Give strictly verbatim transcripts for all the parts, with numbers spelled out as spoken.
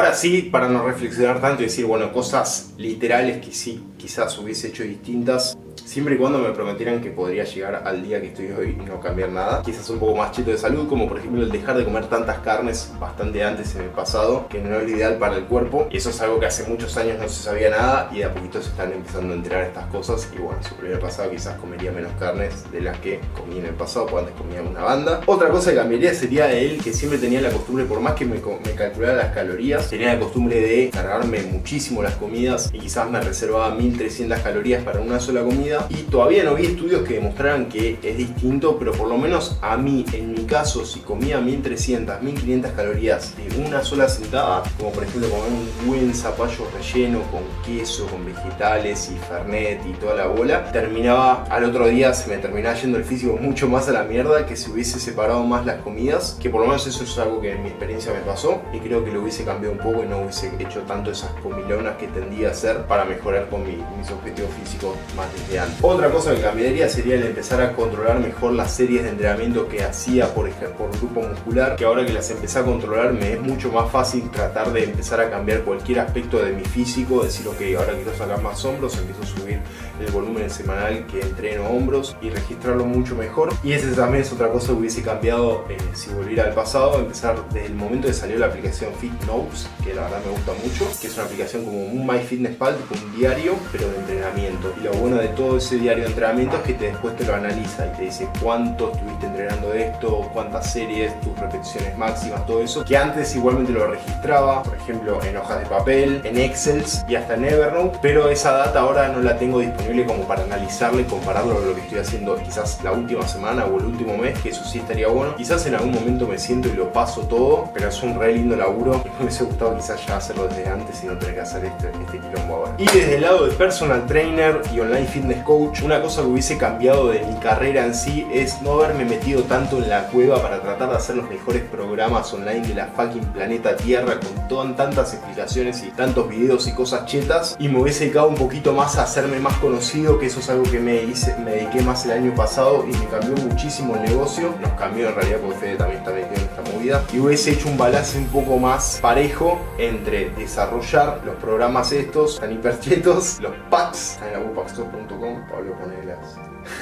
Ahora sí, para no reflexionar tanto y decir, bueno, cosas literales que sí quizás hubiese hecho distintas, siempre y cuando me prometieran que podría llegar al día que estoy hoy y no cambiar nada. Quizás un poco más cheto de salud, como por ejemplo el dejar de comer tantas carnes bastante antes en el pasado, que no es lo ideal para el cuerpo. Y eso es algo que hace muchos años no se sabía nada y de a poquito se están empezando a enterar estas cosas. Y bueno, si en el pasado quizás comería menos carnes de las que comí en el pasado, porque antes comía una banda. Otra cosa que cambiaría sería él, que siempre tenía la costumbre, por más que me, me calculara las calorías, tenía la costumbre de cargarme muchísimo las comidas y quizás me reservaba mil trescientas calorías para una sola comida. Y todavía no vi estudios que demostraran que es distinto, pero por lo menos a mí, en mi caso, si comía mil trescientas, mil quinientas calorías de una sola sentada, como por ejemplo comer un buen zapallo relleno con queso, con vegetales y fernet y toda la bola, terminaba, al otro día se me terminaba yendo el físico mucho más a la mierda que si hubiese separado más las comidas, que por lo menos eso es algo que en mi experiencia me pasó y creo que lo hubiese cambiado un poco y no hubiese hecho tanto esas comilonas que tendía a hacer para mejorar con mi, mis objetivos físicos más desde antes. Otra cosa que cambiaría sería el empezar a controlar mejor las series de entrenamiento que hacía por, por grupo muscular, que ahora que las empecé a controlar me es mucho más fácil tratar de empezar a cambiar cualquier aspecto de mi físico, decir ok, ahora quiero sacar más hombros, empiezo a subir el volumen semanal que entreno hombros y registrarlo mucho mejor. Y esa también es otra cosa que hubiese cambiado eh, si volviera al pasado, empezar desde el momento que salió la aplicación FitNotes, que la verdad me gusta mucho, que es una aplicación como un MyFitnessPal, tipo un diario, pero de entrenamiento. Y lo bueno de todo ese diario de entrenamiento es que te, después te lo analiza y te dice cuánto estuviste entrenando de esto, cuántas series, tus repeticiones máximas, todo eso, que antes igualmente lo registraba, por ejemplo, en hojas de papel, en Excel y hasta en Evernote, pero esa data ahora no la tengo disponible como para analizarla y compararlo con lo que estoy haciendo quizás la última semana o el último mes, que eso sí estaría bueno. Quizás en algún momento me siento y lo paso todo, pero es un re lindo laburo y me hubiese gustado quizás ya hacerlo desde antes y no tener que hacer este, este quilombo ahora. Y desde el lado de personal trainer y online fitness coach, una cosa que hubiese cambiado de mi carrera en sí es no haberme metido tanto en la cueva para tratar de hacer los mejores programas online de la fucking planeta Tierra con todas tantas explicaciones y tantos videos y cosas chetas, y me hubiese dedicado un poquito más a hacerme más conocido, que eso es algo que me hice, me dediqué más el año pasado y me cambió muchísimo el negocio. Nos cambió en realidad porque Fede también está metido en esta movida, y hubiese hecho un balance un poco más parejo entre desarrollar los programas estos tan hiperchetos, los packs en la wopackstore punto com, Pablo ponelas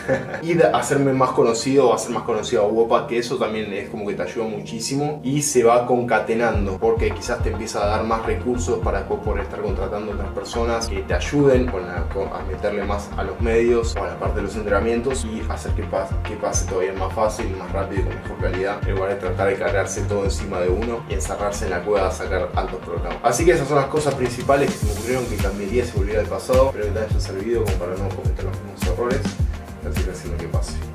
y de hacerme más conocido o hacer más conocido a Wopack, que eso también es como que te ayuda muchísimo y se va concatenando porque quizás te empieza a dar más recursos para después poder estar contratando a otras personas que te ayuden con la, con, a meterle más a los medios o a la parte de los entrenamientos y hacer que pase, que pase todavía más fácil, más rápido y con mejor calidad, en lugar de tratar de cargarse todo encima de uno y encerrarse en la cueva a sacar altos programas. Así que esas son las cosas principales que se me ocurrieron que cambiaría si volviera al pasado. Espero que te haya servido como para no cometer los mismos errores. Así que haciendo que pase.